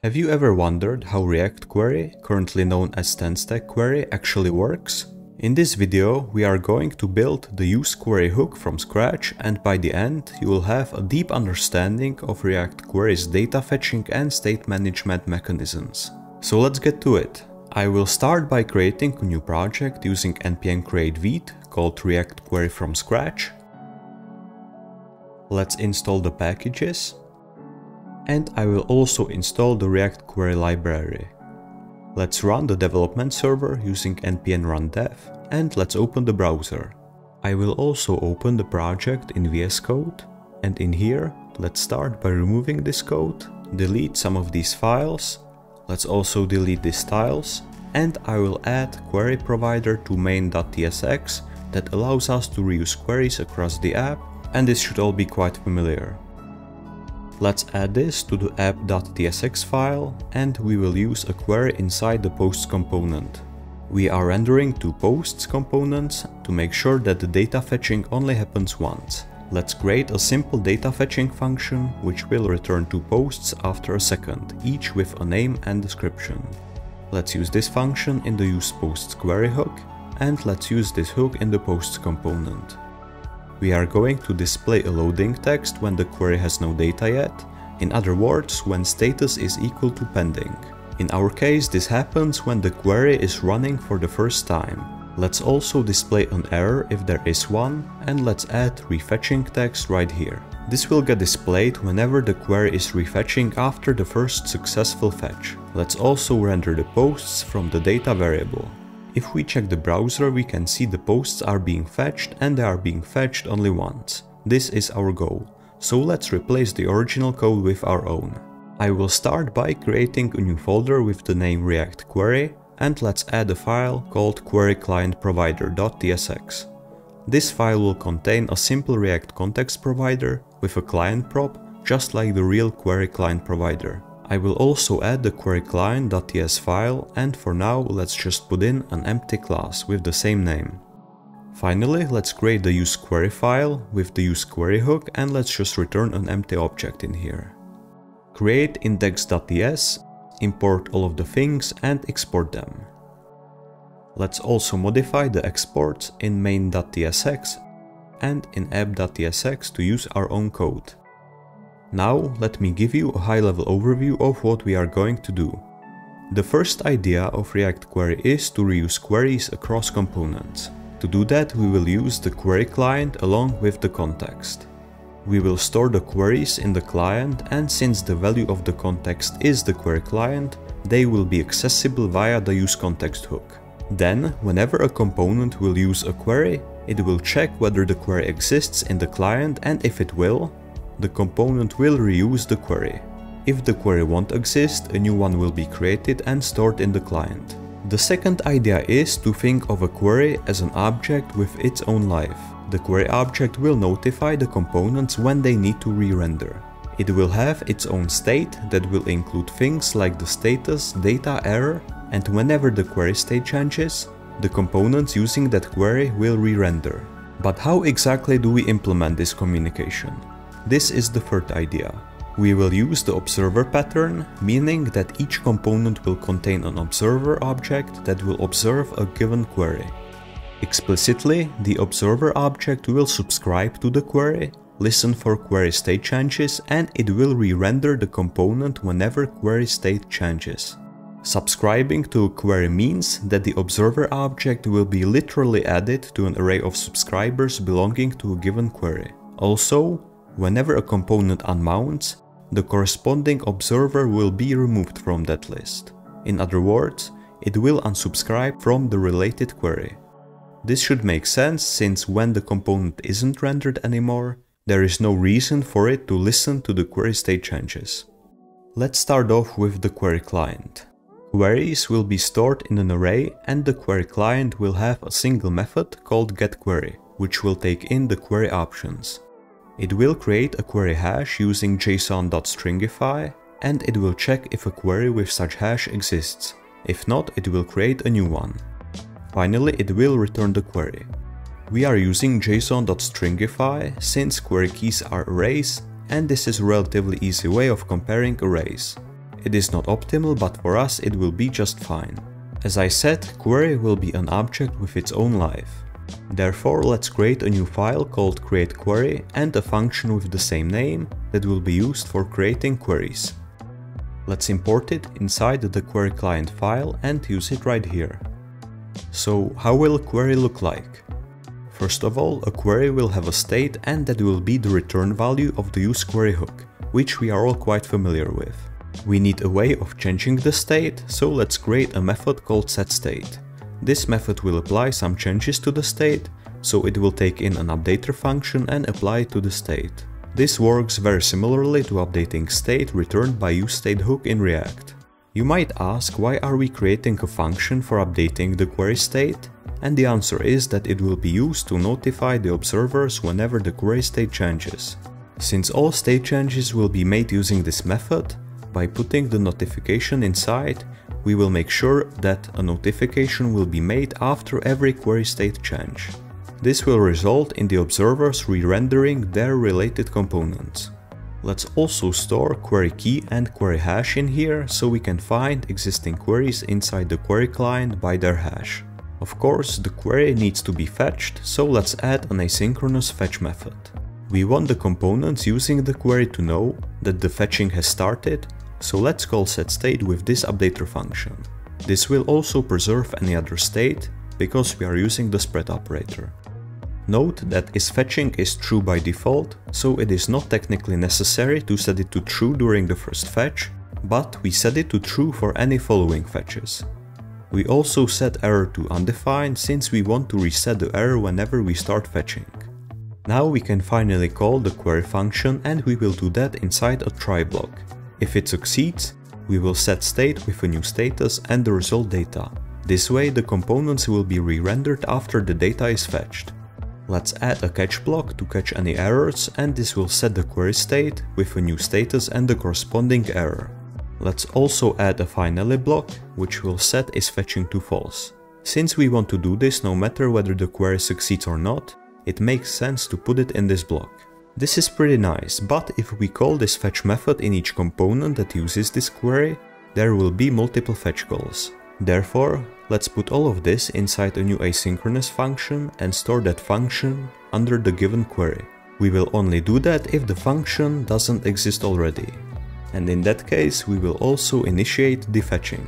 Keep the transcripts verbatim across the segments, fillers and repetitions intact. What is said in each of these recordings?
Have you ever wondered how reactQuery, currently known as TanStack Query, actually works? In this video, we are going to build the useQuery hook from scratch, and by the end, you will have a deep understanding of reactQuery's data fetching and state management mechanisms. So let's get to it. I will start by creating a new project using npm create vite called reactQuery from scratch. Let's install the packages. And I will also install the reactQuery library. Let's run the development server using npm run dev, and let's open the browser. I will also open the project in V S Code, and in here, let's start by removing this code, delete some of these files, let's also delete these styles, and I will add query provider to main.tsx that allows us to reuse queries across the app, and this should all be quite familiar. Let's add this to the app.tsx file, and we will use a query inside the posts component. We are rendering two posts components to make sure that the data fetching only happens once. Let's create a simple data fetching function which will return two posts after a second, each with a name and description. Let's use this function in the usePostsQuery hook, and let's use this hook in the posts component. We are going to display a loading text when the query has no data yet, in other words, when status is equal to pending. In our case, this happens when the query is running for the first time. Let's also display an error if there is one, and let's add refetching text right here. This will get displayed whenever the query is refetching after the first successful fetch. Let's also render the posts from the data variable. If we check the browser, we can see the posts are being fetched, and they are being fetched only once. This is our goal. So let's replace the original code with our own. I will start by creating a new folder with the name reactQuery, and let's add a file called QueryClient provider.tsx. This file will contain a simple React context provider with a client prop, just like the real QueryClient provider. I will also add the QueryClient.ts file, and for now let's just put in an empty class with the same name. Finally, let's create the useQuery file with the useQuery hook, and let's just return an empty object in here. Create index.ts, import all of the things and export them. Let's also modify the exports in main.tsx and in app.tsx to use our own code. Now, let me give you a high-level overview of what we are going to do. The first idea of reactQuery is to reuse queries across components. To do that, we will use the query client along with the context. We will store the queries in the client, and since the value of the context is the query client, they will be accessible via the useContext hook. Then, whenever a component will use a query, it will check whether the query exists in the client, and if it will, the component will reuse the query. If the query won't exist, a new one will be created and stored in the client. The second idea is to think of a query as an object with its own life. The query object will notify the components when they need to re-render. It will have its own state that will include things like the status, data, error, and whenever the query state changes, the components using that query will re-render. But how exactly do we implement this communication? This is the third idea. We will use the observer pattern, meaning that each component will contain an observer object that will observe a given query. Explicitly, the observer object will subscribe to the query, listen for query state changes, and it will re-render the component whenever query state changes. Subscribing to a query means that the observer object will be literally added to an array of subscribers belonging to a given query. Also, whenever a component unmounts, the corresponding observer will be removed from that list. In other words, it will unsubscribe from the related query. This should make sense, since when the component isn't rendered anymore, there is no reason for it to listen to the query state changes. Let's start off with the query client. Queries will be stored in an array, and the query client will have a single method called getQuery, which will take in the query options. It will create a query hash using json.stringify, and it will check if a query with such hash exists. If not, it will create a new one. Finally, it will return the query. We are using json.stringify since query keys are arrays, and this is a relatively easy way of comparing arrays. It is not optimal, but for us it will be just fine. As I said, query will be an object with its own life. Therefore, let's create a new file called createQuery and a function with the same name that will be used for creating queries. Let's import it inside the QueryClient file and use it right here. So how will a query look like? First of all, a query will have a state and that will be the return value of the useQuery hook, which we are all quite familiar with. We need a way of changing the state, so let's create a method called setState. This method will apply some changes to the state, so it will take in an updater function and apply it to the state. This works very similarly to updating state returned by useStateHook in React. You might ask, why are we creating a function for updating the query state? And the answer is that it will be used to notify the observers whenever the query state changes. Since all state changes will be made using this method, by putting the notification inside, we will make sure that a notification will be made after every query state change. This will result in the observers re-rendering their related components. Let's also store query key and query hash in here so we can find existing queries inside the query client by their hash. Of course, the query needs to be fetched, so let's add an asynchronous fetch method. We want the components using the query to know that the fetching has started, so let's call setState with this updater function. This will also preserve any other state, because we are using the spread operator. Note that isFetching is true by default, so it is not technically necessary to set it to true during the first fetch, but we set it to true for any following fetches. We also set error to undefined since we want to reset the error whenever we start fetching. Now we can finally call the query function and we will do that inside a try block. If it succeeds, we will set state with a new status and the result data. This way the components will be re-rendered after the data is fetched. Let's add a catch block to catch any errors and this will set the query state with a new status and the corresponding error. Let's also add a finally block, which will set isFetching to false. Since we want to do this no matter whether the query succeeds or not, it makes sense to put it in this block. This is pretty nice, but if we call this fetch method in each component that uses this query, there will be multiple fetch calls. Therefore, let's put all of this inside a new asynchronous function and store that function under the given query. We will only do that if the function doesn't exist already. And in that case, we will also initiate the fetching.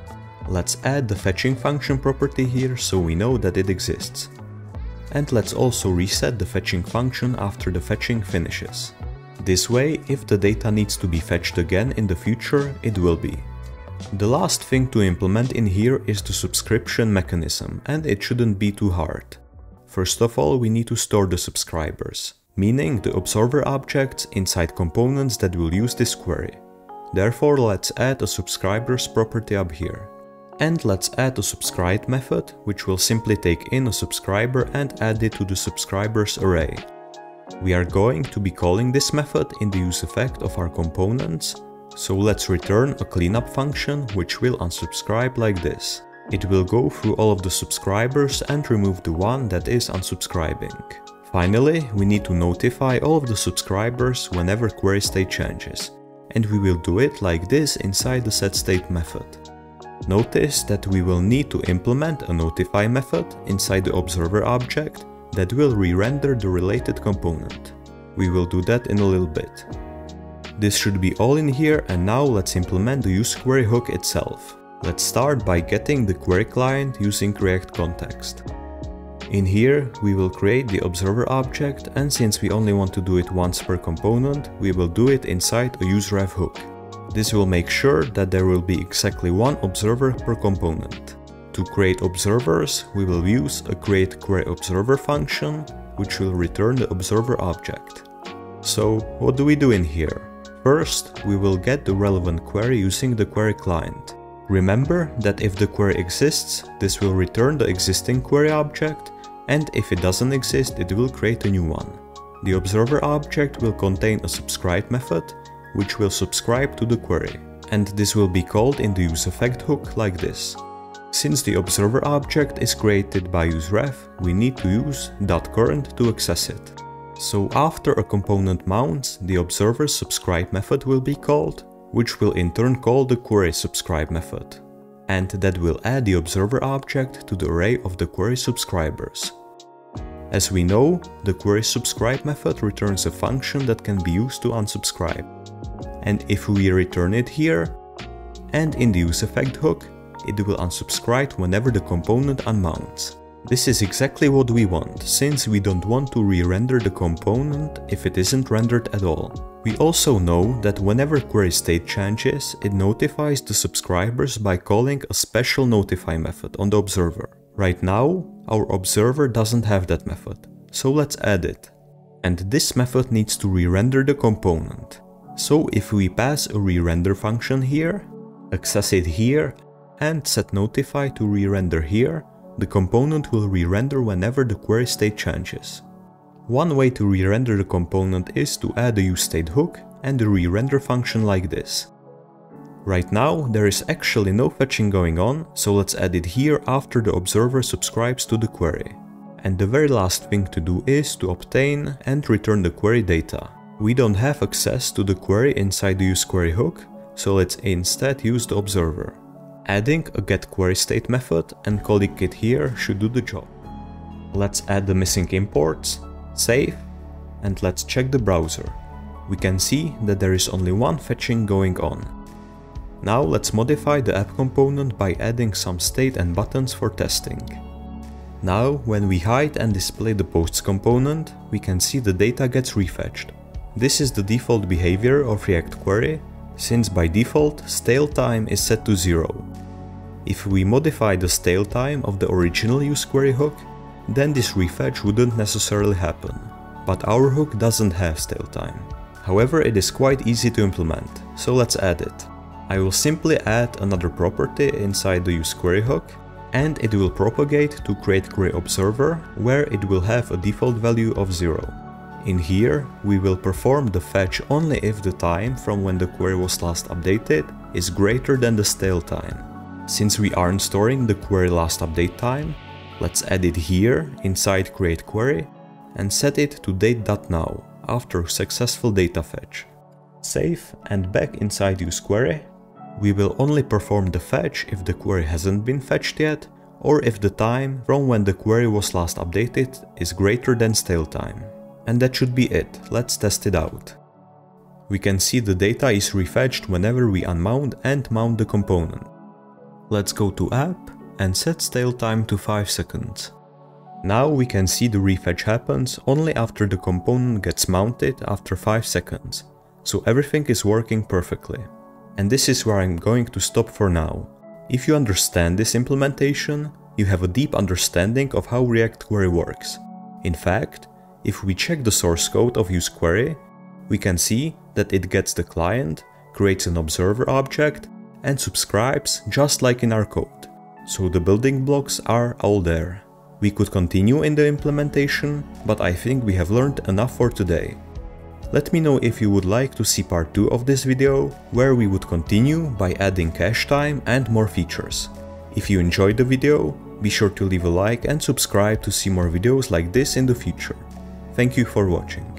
Let's add the fetching function property here so we know that it exists. And let's also reset the fetching function after the fetching finishes. This way, if the data needs to be fetched again in the future, it will be. The last thing to implement in here is the subscription mechanism, and it shouldn't be too hard. First of all, we need to store the subscribers, meaning the observer objects inside components that will use this query. Therefore, let's add a subscribers property up here. And let's add a subscribe method, which will simply take in a subscriber and add it to the subscribers array. We are going to be calling this method in the useEffect of our components, so let's return a cleanup function which will unsubscribe like this. It will go through all of the subscribers and remove the one that is unsubscribing. Finally, we need to notify all of the subscribers whenever query state changes, and we will do it like this inside the setState method. Notice that we will need to implement a notify method inside the observer object that will re-render the related component. We will do that in a little bit. This should be all in here, and now let's implement the useQuery hook itself. Let's start by getting the query client using React context. In here, we will create the observer object, and since we only want to do it once per component, we will do it inside a useRef hook. This will make sure that there will be exactly one observer per component. To create observers, we will use a createQueryObserver function, which will return the observer object. So, what do we do in here? First, we will get the relevant query using the query client. Remember that if the query exists, this will return the existing query object, and if it doesn't exist, it will create a new one. The observer object will contain a subscribe method, which will subscribe to the query, and this will be called in the useEffect hook like this. Since the observer object is created by useRef, we need to use .current to access it. So after a component mounts, the observer's subscribe method will be called, which will in turn call the querySubscribe method, and that will add the observer object to the array of the query subscribers. As we know, the querySubscribe method returns a function that can be used to unsubscribe. And if we return it here, and in the useEffect hook, it will unsubscribe whenever the component unmounts. This is exactly what we want, since we don't want to re-render the component if it isn't rendered at all. We also know that whenever query state changes, it notifies the subscribers by calling a special notify method on the observer. Right now, our observer doesn't have that method, so let's add it. And this method needs to re-render the component. So if we pass a re-render function here, access it here, and set notify to re-render here, the component will re-render whenever the query state changes. One way to re-render the component is to add a useState hook and a re-render function like this. Right now, there is actually no fetching going on, so let's add it here after the observer subscribes to the query. And the very last thing to do is to obtain and return the query data. We don't have access to the query inside the useQuery hook, so let's instead use the observer. Adding a getQueryState method and calling it here should do the job. Let's add the missing imports, save, and let's check the browser. We can see that there is only one fetching going on. Now let's modify the app component by adding some state and buttons for testing. Now, when we hide and display the posts component, we can see the data gets refetched. This is the default behavior of reactQuery, since by default staleTime is set to zero. If we modify the staleTime of the original useQuery hook, then this refetch wouldn't necessarily happen. But our hook doesn't have staleTime. However, it is quite easy to implement, so let's add it. I will simply add another property inside the useQuery hook, and it will propagate to createQuery observer, where it will have a default value of zero. In here, we will perform the fetch only if the time from when the query was last updated is greater than the staleTime. Since we aren't storing the query last update time, let's add it here inside createQuery and set it to date.now after successful data fetch. Save and back inside useQuery. We will only perform the fetch if the query hasn't been fetched yet, or if the time from when the query was last updated is greater than staleTime. And that should be it. Let's test it out. We can see the data is refetched whenever we unmount and mount the component. Let's go to app and set staleTime to five seconds. Now we can see the refetch happens only after the component gets mounted after five seconds. So everything is working perfectly. And this is where I'm going to stop for now. If you understand this implementation, you have a deep understanding of how reactQuery works. In fact, if we check the source code of useQuery, we can see that it gets the client, creates an observer object, and subscribes just like in our code. So the building blocks are all there. We could continue in the implementation, but I think we have learned enough for today. Let me know if you would like to see part two of this video, where we would continue by adding cache time and more features. If you enjoyed the video, be sure to leave a like and subscribe to see more videos like this in the future. Thank you for watching.